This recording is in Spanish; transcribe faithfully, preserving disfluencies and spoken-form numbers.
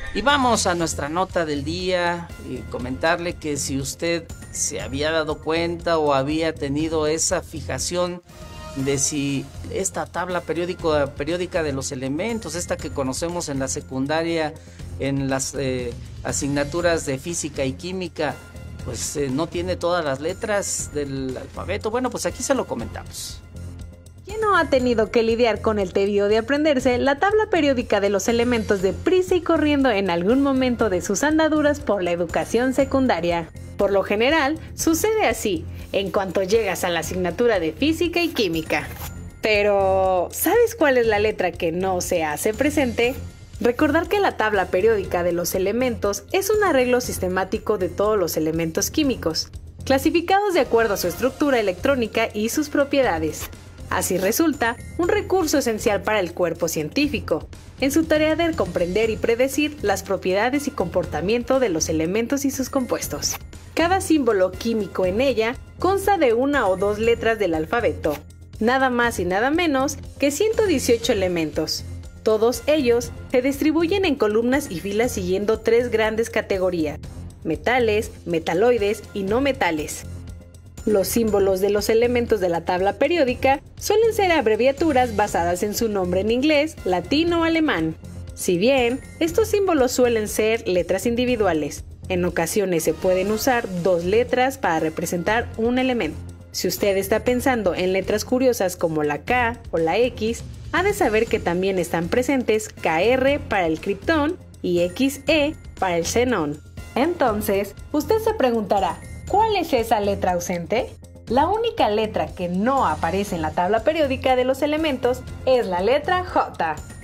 Y vamos a nuestra nota del día y comentarle que si usted se había dado cuenta o había tenido esa fijación de si esta tabla periódico, periódica de los elementos, esta que conocemos en la secundaria, en las eh, asignaturas de física y química, pues eh, no tiene todas las letras del alfabeto. Bueno, pues aquí se lo comentamos. ¿Quién no ha tenido que lidiar con el tedio de aprenderse la tabla periódica de los elementos de prisa y corriendo en algún momento de sus andaduras por la educación secundaria? Por lo general, sucede así, en cuanto llegas a la asignatura de física y química. Pero, ¿sabes cuál es la letra que no se hace presente? Recordar que la tabla periódica de los elementos es un arreglo sistemático de todos los elementos químicos, clasificados de acuerdo a su estructura electrónica y sus propiedades. Así resulta un recurso esencial para el cuerpo científico, en su tarea de comprender y predecir las propiedades y comportamiento de los elementos y sus compuestos. Cada símbolo químico en ella consta de una o dos letras del alfabeto, nada más y nada menos que ciento dieciocho elementos. Todos ellos se distribuyen en columnas y filas siguiendo tres grandes categorías: metales, metaloides y no metales. Los símbolos de los elementos de la tabla periódica suelen ser abreviaturas basadas en su nombre en inglés, latín o alemán. Si bien, estos símbolos suelen ser letras individuales, en ocasiones se pueden usar dos letras para representar un elemento. Si usted está pensando en letras curiosas como la K o la X, ha de saber que también están presentes K R para el criptón y X E para el xenón. Entonces, usted se preguntará, ¿cuál es esa letra ausente? La única letra que no aparece en la tabla periódica de los elementos es la letra J.